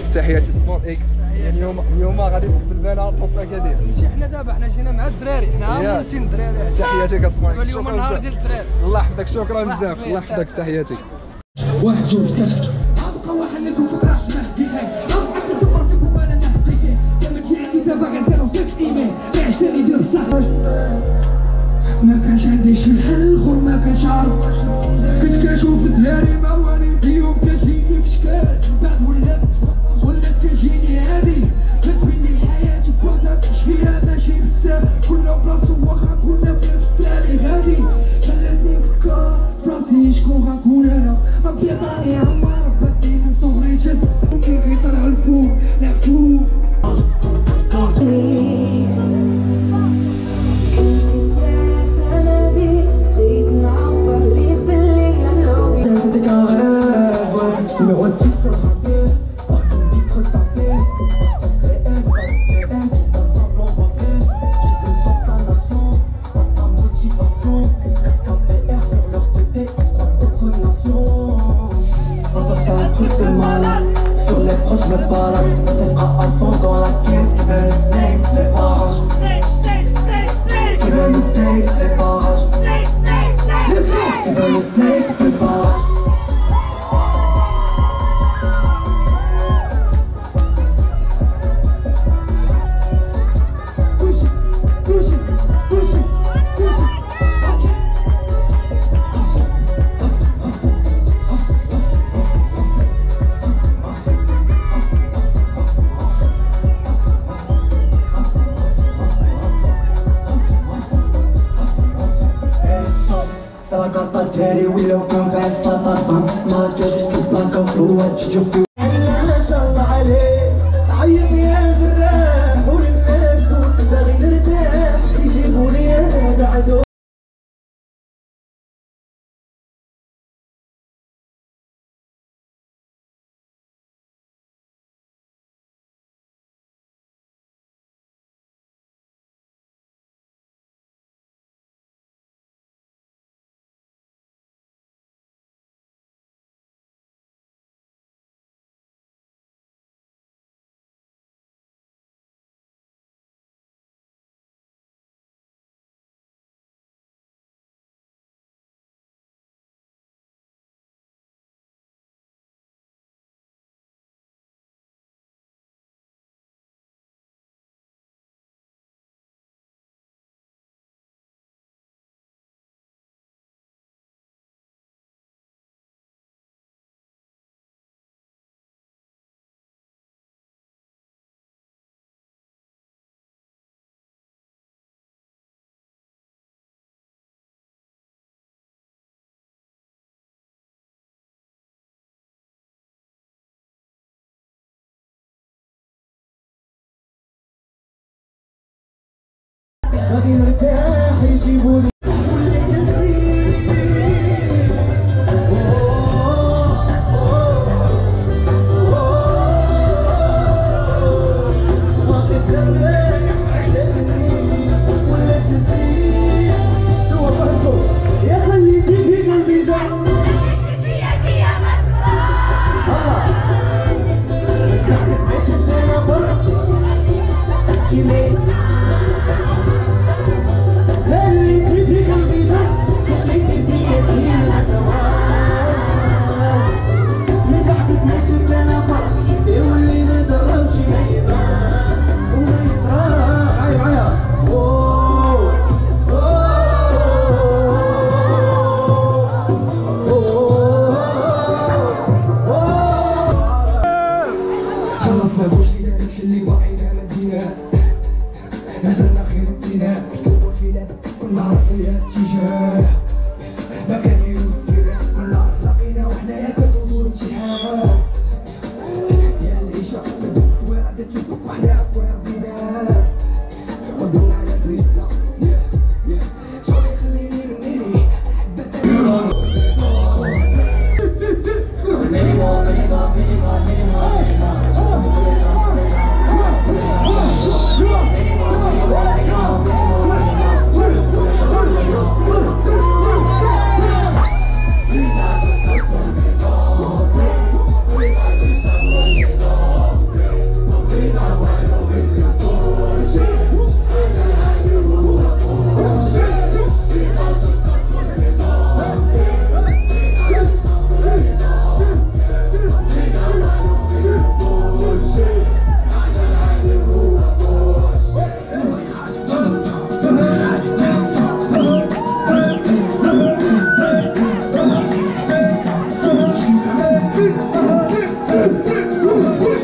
تحياتي سبور اكس. اليوم غادي بالبال على البوست اكادير. ماشي حنا دابا حنا جينا مع الدراري، حنا مونسين الدراري. تحياتك اسماء اكس. اليوم النهار ديال الدراري. الله يحفظك، شكرا بزاف، الله يحفظك، تحياتي. واحد جوج ثلاثة غنبقى واحد لكم فكرة ما هديهاش، غنبقى كنصبر فيكم وانا ما هديكاش، دابا تجي عندي دابا غير 0 ايميل، كاع شتاني دير بصح ما كانش عندي شي حل خور، ما كانش عارف كنت كنشوف الدراري ما والديهم كتجيني في شكال، من بعد ولات كتجيني هادي، كتبين لي الحياة بعدا تعيش فيها ماشي بزاف، كلنا بلاصتو واخا كنا في نفس التالي غادي، خلاتني نفكر فراسي شكون غنكون انا، ربي عطاني عمر بدي من صغري جد، ممكن يطلع الفوق لعبتو Je me balade, c'est pas à fond dans la caisse. Qui veut le snakes, les barrages. Qui veut le snakes, les barrages. Qui veut le snakes, les barrages. داري ولاو فيهم فيها السطر بانس سمارت جوست البلاكا وفلوات تشوف ما شاء الله عليه عيط يا الراح والناس باغي نرتاح يجيبوني انا بعدو باغي نرتاح يجيبوني اللي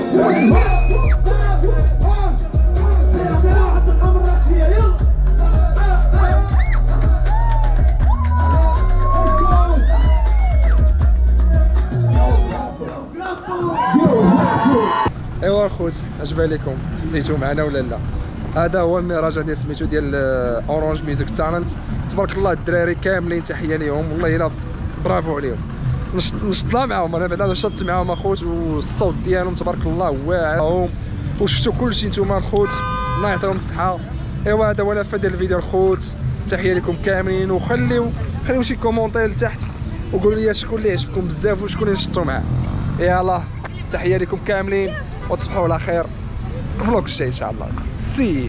ايوا الخوت اش بالكم زيتو معنا ولا لا؟ هذا هو المهرجان ديال سميتو ديال اورانج ميوزك تالنت. تبارك الله الدراري كاملين تحيه ليهم والله الا برافو عليهم. نشطلا معاهم انا بعدا نشطت معاهم اخوت والصوت ديالهم تبارك الله واعرهم وشفتوا كلشي نتوما الخوت الله يعطيهم الصحه. ايوا هذا هو الافا ديال الفيديو الخوت. تحيه لكم كاملين وخليو شي كومونتير لتحت وقولوا لي شكون اللي عجبكم بزاف وشكون اللي شفتوا معاه. يلاه تحيه لكم كاملين وتصبحوا على خير. الفلوق الجاي ان شاء الله. سي